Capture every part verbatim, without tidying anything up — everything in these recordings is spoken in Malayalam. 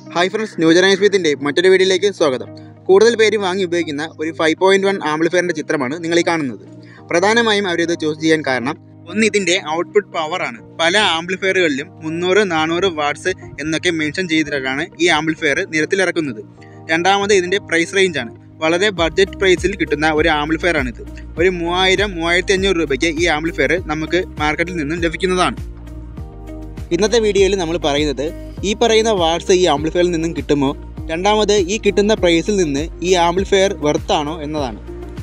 ഹായ് ഫ്രണ്ട്സ്, ന്യൂജനൈസ് സ്മിത്തിൻ്റെ മറ്റൊരു വീഡിയോയിലേക്ക് സ്വാഗതം. കൂടുതൽ പേര് വാങ്ങി ഉപയോഗിക്കുന്ന ഒരു ഫൈവ് പോയിൻറ്റ് വൺ ആംപ്ലിഫയറിൻ്റെ ചിത്രമാണ് നിങ്ങൾ ഈ കാണുന്നത്. പ്രധാനമായും അവരിത് ചൂസ് ചെയ്യാൻ കാരണം ഒന്ന്, ഇതിൻ്റെ ഔട്ട്പുട്ട് പവറാണ്. പല ആംപ്ലിഫയറുകളിലും മുന്നൂറ് നാനൂറ് വാട്ട്സ് എന്നൊക്കെ മെൻഷൻ ചെയ്തിട്ടാണ് ഈ ആംപ്ലിഫയർ നിരത്തിലിറക്കുന്നത്. രണ്ടാമത് ഇതിൻ്റെ പ്രൈസ് റേഞ്ചാണ്. വളരെ ബഡ്ജറ്റ് പ്രൈസിൽ കിട്ടുന്ന ഒരു ആംപ്ലിഫയറാണിത്. ഒരു മൂവായിരം മൂവായിരത്തി അഞ്ഞൂറ് രൂപയ്ക്ക് ഈ ആംപ്ലിഫയർ നമുക്ക് മാർക്കറ്റിൽ നിന്നും ലഭിക്കുന്നതാണ്. ഇന്നത്തെ വീഡിയോയിൽ നമ്മൾ പറയുന്നത് ഈ പറയുന്ന വാട്ട്സ് ഈ ആംപ്ലിഫയറിൽ നിന്നും കിട്ടുമോ, രണ്ടാമത് ഈ കിട്ടുന്ന പ്രൈസിൽ നിന്ന് ഈ ആംപ്ലിഫയർ വെർത്താണോ എന്നതാണ്.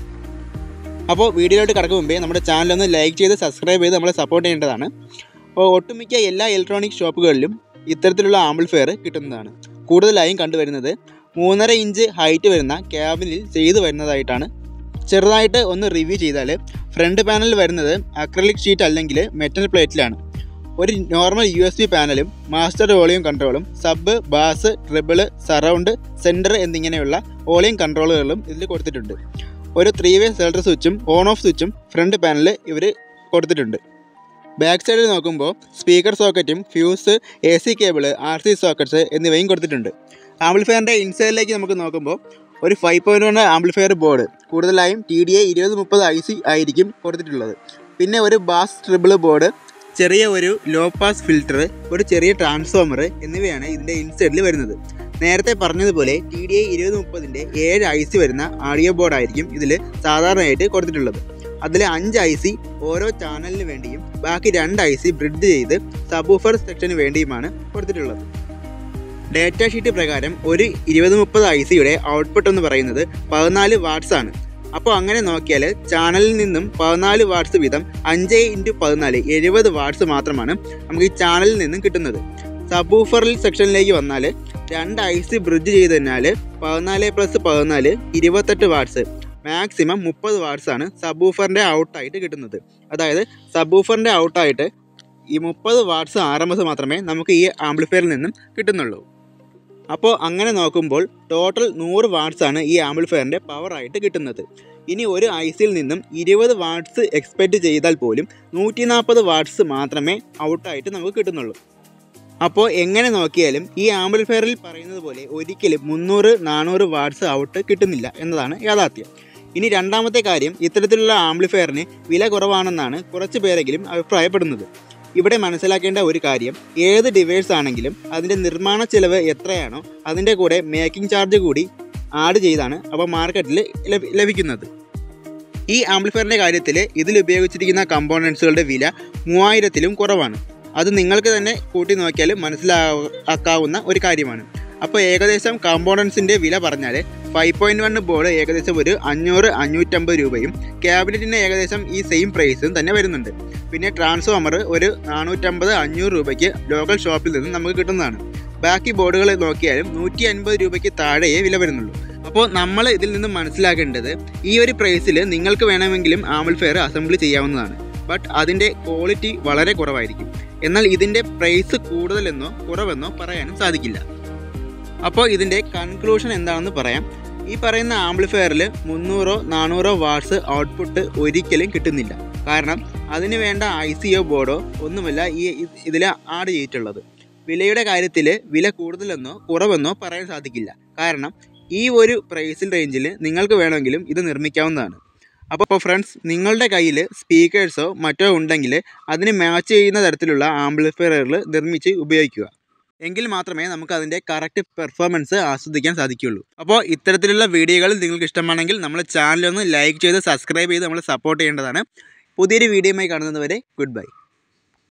അപ്പോൾ വീഡിയോയിലോട്ട് കടക്കും മുമ്പേ നമ്മുടെ ചാനലൊന്ന് ലൈക്ക് ചെയ്ത് സബ്സ്ക്രൈബ് ചെയ്ത് നമ്മളെ സപ്പോർട്ട് ചെയ്യേണ്ടതാണ്. അപ്പോൾ ഒട്ടുമിക്ക എല്ലാ ഇലക്ട്രോണിക് ഷോപ്പുകളിലും ഇത്തരത്തിലുള്ള ആംപ്ലിഫയർ കിട്ടുന്നതാണ്. കൂടുതലായും കണ്ടുവരുന്നത് മൂന്നര ഇഞ്ച് ഹൈറ്റ് വരുന്ന ക്യാബിനിൽ ചെയ്തു വരുന്നതായിട്ടാണ്. ചെറുതായിട്ട് ഒന്ന് റിവ്യൂ ചെയ്താൽ ഫ്രണ്ട് പാനൽ വരുന്നത് അക്രലിക് ഷീറ്റ് അല്ലെങ്കിൽ മെറ്റൽ പ്ലേറ്റിലാണ്. ഒരു നോർമൽ യു എസ് ബി പാനലും മാസ്റ്റർ വോളിയം കൺട്രോളും sub, bass, treble, surround, centre എന്നിങ്ങനെയുള്ള വോളിയം കൺട്രോളുകളും ഇതിൽ കൊടുത്തിട്ടുണ്ട്. ഒരു ത്രീ വേ സെലക്ടർ സ്വിച്ചും ഓൺ ഓഫ് സ്വിച്ചും ഫ്രണ്ട് പാനലിൽ ഇവർ കൊടുത്തിട്ടുണ്ട്. ബാക്ക് സൈഡിൽ നോക്കുമ്പോൾ സ്പീക്കർ സോക്കറ്റും fuse, A C cable, R C sockets എന്നിവയും കൊടുത്തിട്ടുണ്ട്. ആംപ്ലിഫയറിൻ്റെ ഇൻസൈഡിലേക്ക് നമുക്ക് നോക്കുമ്പോൾ ഒരു five point one amplifier board, കൂടുതലായും ടി ഡി എ ഇരുപത് മുപ്പത് ഐ സി ആയിരിക്കും കൊടുത്തിട്ടുള്ളത്. പിന്നെ ഒരു ബാസ് ട്രിബിള് ബോർഡ്, ചെറിയ ഒരു ലോ പാസ് ഫിൽറ്റർ, ഒരു ചെറിയ ട്രാൻസ്ഫോമർ എന്നിവയാണ് ഇതിൻ്റെ ഇൻസൈഡിൽ വരുന്നത്. നേരത്തെ പറഞ്ഞതുപോലെ ടി ഡി ഐ ഇരുപത് മുപ്പതിൻ്റെ ഏഴ് ഐ സി വരുന്ന ആഡിയോ ബോർഡായിരിക്കും ഇതിൽ സാധാരണയായിട്ട് കൊടുത്തിട്ടുള്ളത്. അതിൽ അഞ്ച് ഐ സി ഓരോ ചാനലിന് വേണ്ടിയും ബാക്കി രണ്ട് ഐ സി ബ്രിഡ്ജ് ചെയ്ത് സബ്വൂഫർ സെക്ഷന് വേണ്ടിയുമാണ് കൊടുത്തിട്ടുള്ളത്. ഡേറ്റ ഷീറ്റ് പ്രകാരം ഒരു ഇരുപത് മുപ്പത് ഐ സിയുടെ ഔട്ട്പുട്ട് എന്ന് പറയുന്നത് പതിനാല് വാട്ട്സ് ആണ്. അപ്പോൾ അങ്ങനെ നോക്കിയാൽ ചാനലിൽ നിന്നും പതിനാല് വാട്ട്സ് വീതം അഞ്ച് ഇൻറ്റു പതിനാല് എഴുപത് വാട്ട്സ് മാത്രമാണ് നമുക്ക് ഈ ചാനലിൽ നിന്നും കിട്ടുന്നത്. സബ്വൂഫറിൽ സെക്ഷനിലേക്ക് വന്നാൽ രണ്ട് ഐ സി ബ്രിഡ്ജ് ചെയ്ത് കഴിഞ്ഞാൽ പതിനാല് പ്ലസ് പതിനാല് ഇരുപത്തെട്ട് വാട്ട്സ്, മാക്സിമം മുപ്പത് വാട്ട്സ് ആണ് സബ്വൂഫറിൻ്റെ ഔട്ടായിട്ട് കിട്ടുന്നത്. അതായത് സബ്വൂഫറിൻ്റെ ഔട്ടായിട്ട് ഈ മുപ്പത് വാട്ട്സ് ആർ എം എസ് മാത്രമേ നമുക്ക് ഈ ആംപ്ലിഫയറിൽ നിന്നും കിട്ടുന്നുള്ളൂ. അപ്പോൾ അങ്ങനെ നോക്കുമ്പോൾ ടോട്ടൽ നൂറ് വാട്ട്സാണ് ഈ ആംപ്ലിഫയറിൻ്റെ പവറായിട്ട് കിട്ടുന്നത്. ഇനി ഒരു ഐ സിയിൽ നിന്നും ഇരുപത് വാട്ട്സ് എക്സ്പെക്റ്റ് ചെയ്താൽ പോലും നൂറ്റി നാൽപ്പത് വാട്ട്സ് മാത്രമേ ഔട്ടായിട്ട് നമുക്ക് കിട്ടുന്നുള്ളൂ. അപ്പോൾ എങ്ങനെ നോക്കിയാലും ഈ ആംപ്ലിഫയറിൽ പറയുന്നത് പോലെ ഒരിക്കലും മുന്നൂറ് നാനൂറ് വാട്ട്സ് ഔട്ട് കിട്ടുന്നില്ല എന്നതാണ് യാഥാർത്ഥ്യം. ഇനി രണ്ടാമത്തെ കാര്യം, ഇത്തരത്തിലുള്ള ആംപ്ലിഫയറിന് വില കുറവാണെന്നാണ് കുറച്ച് പേരെങ്കിലും അഭിപ്രായപ്പെടുന്നത്. ഇവിടെ മനസ്സിലാക്കേണ്ട ഒരു കാര്യം, ഏത് ഡിവൈസ് ആണെങ്കിലും അതിൻ്റെ നിർമ്മാണ ചിലവ് എത്രയാണോ അതിൻ്റെ കൂടെ മേക്കിംഗ് ചാർജ് കൂടി ആഡ് ചെയ്താണ് അപ്പോൾ മാർക്കറ്റിൽ ലഭിക്കുന്നത്. ഈ ആംപ്ലിഫയറിൻ്റെ കാര്യത്തിൽ ഇതിൽ ഉപയോഗിച്ചിരിക്കുന്ന കമ്പോണൻസുകളുടെ വില മൂവായിരത്തിലും കുറവാണ്. അത് നിങ്ങൾക്ക് തന്നെ കൂട്ടി നോക്കിയാൽ മനസ്സിലാക്കാവുന്ന ഒരു കാര്യമാണ്. അപ്പോൾ ഏകദേശം കമ്പോണൻസിൻ്റെ വില പറഞ്ഞാൽ ഫൈവ് പോയിൻറ്റ് വൺ ബോർഡ് ഏകദേശം ഒരു അഞ്ഞൂറ് അഞ്ഞൂറ്റമ്പത് രൂപയും ക്യാബിനറ്റിന് ഏകദേശം ഈ സെയിം പ്രൈസും തന്നെ വരുന്നുണ്ട്. പിന്നെ ട്രാൻസ്ഫോമർ ഒരു നാനൂറ്റമ്പത് അഞ്ഞൂറ് രൂപയ്ക്ക് ലോക്കൽ ഷോപ്പിൽ നിന്ന് നമുക്ക് കിട്ടുന്നതാണ്. ബാക്കി ബോർഡുകൾ നോക്കിയാലും നൂറ്റി അൻപത് രൂപയ്ക്ക് താഴെയേ വില വരുന്നുള്ളൂ. അപ്പോൾ നമ്മൾ ഇതിൽ നിന്ന് മനസ്സിലാക്കേണ്ടത്, ഈ ഒരു പ്രൈസിൽ നിങ്ങൾക്ക് വേണമെങ്കിലും ആംപ്ലിഫയർ അസംബ്ലി ചെയ്യാവുന്നതാണ്. ബട്ട് അതിൻ്റെ ക്വാളിറ്റി വളരെ കുറവായിരിക്കും. എന്നാൽ ഇതിൻ്റെ പ്രൈസ് കൂടുതലെന്നോ കുറവെന്നോ പറയാനും സാധിക്കില്ല. അപ്പോൾ ഇതിൻ്റെ കൺക്ലൂഷൻ എന്താണെന്ന് പറയാം. ഈ പറയുന്ന ആംപ്ലിഫയറിൽ മുന്നൂറോ നാനൂറോ വാട്ട്സ് ഔട്ട്പുട്ട് ഒരിക്കലും കിട്ടുന്നില്ല. കാരണം അതിന് വേണ്ട ഐ സിയോ ബോർഡോ ഒന്നുമല്ല ഈ ഇതിൽ ആഡ് ചെയ്തിട്ടുള്ളത്. വിലയുടെ കാര്യത്തിൽ വില കൂടുതലെന്നോ കുറവെന്നോ പറയാൻ സാധിക്കില്ല. കാരണം ഈ ഒരു പ്രൈസിൽ റേഞ്ചിൽ നിങ്ങൾക്ക് വേണമെങ്കിലും ഇത് നിർമ്മിക്കാവുന്നതാണ്. അപ്പോൾ ഫ്രണ്ട്സ്, നിങ്ങളുടെ കയ്യിൽ സ്പീക്കേഴ്സോ മറ്റോ ഉണ്ടെങ്കിൽ അതിന് മാച്ച് ചെയ്യുന്ന തരത്തിലുള്ള ആംപ്ലിഫയറുകൾ നിർമ്മിച്ച് ഉപയോഗിക്കുക. എങ്കിൽ മാത്രമേ നമുക്ക് അതിൻ്റെ കറക്റ്റ് പെർഫോമൻസ് ആസ്വദിക്കാൻ സാധിക്കുകയുള്ളൂ. അപ്പോൾ ഇത്തരത്തിലുള്ള വീഡിയോകൾ നിങ്ങൾക്ക് ഇഷ്ടമാണെങ്കിൽ നമ്മുടെ ചാനലൊന്ന് ലൈക്ക് ചെയ്ത് സബ്സ്ക്രൈബ് ചെയ്ത് നമ്മളെ സപ്പോർട്ട് ചെയ്യേണ്ടതാണ്. പുതിയൊരു വീഡിയോയുമായി കാണുന്നതുവരെ ഗുഡ് ബൈ.